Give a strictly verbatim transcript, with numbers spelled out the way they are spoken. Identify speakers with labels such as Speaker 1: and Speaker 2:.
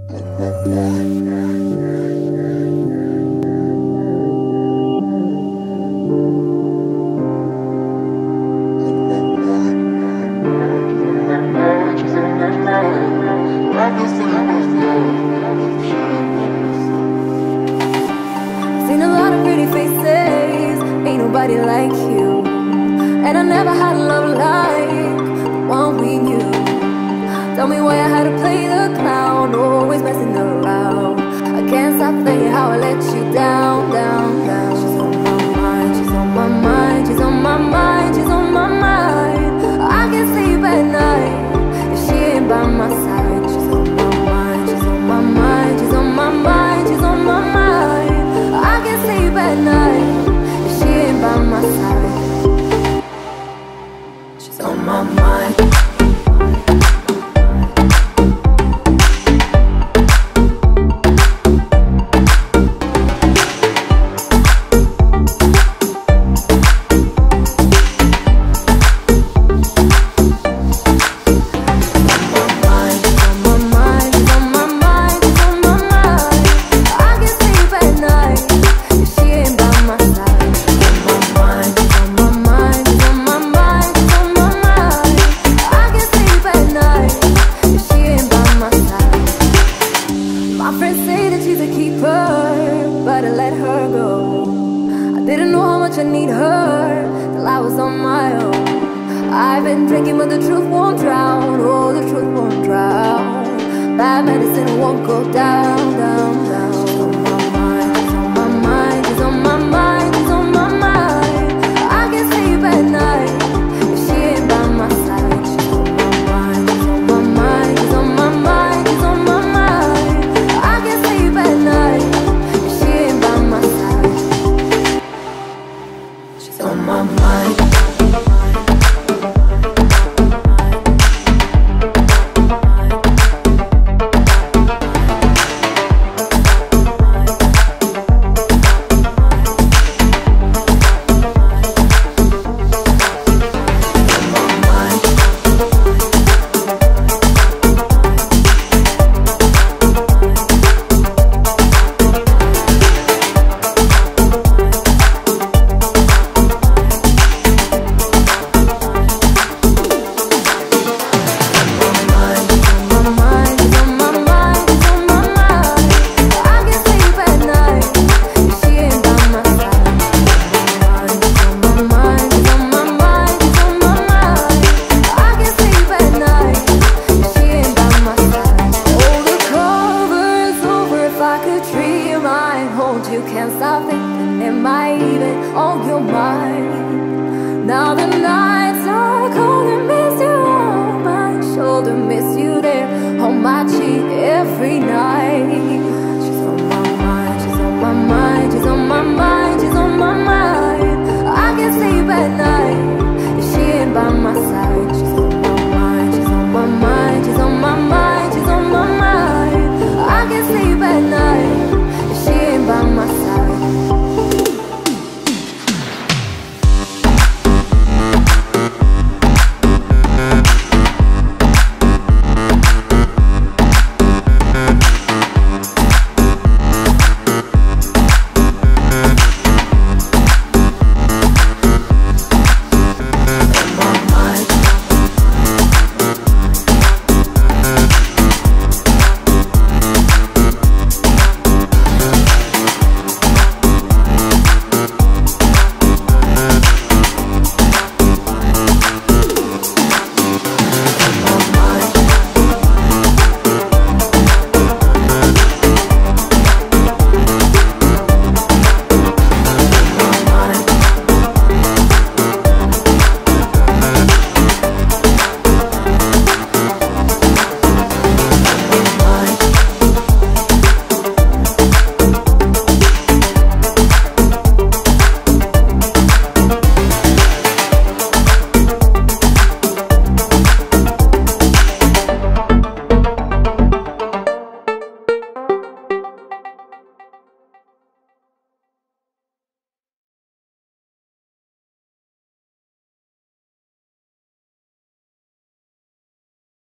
Speaker 1: Seen a lot of pretty faces, ain't nobody like you. And I never had a love like the one we knew. Tell me why I had to play the clown, always messing around. I can't stop thinking how I let you down, down, down. She's on my mind, she's on my mind, she's on my mind, she's on my mind. I can't sleep at night if she ain't by my side. She's on my mind, she's on my mind, she's on my mind, she's on my mind. I can't sleep at night if she ain't by my side. She's on my mind. By my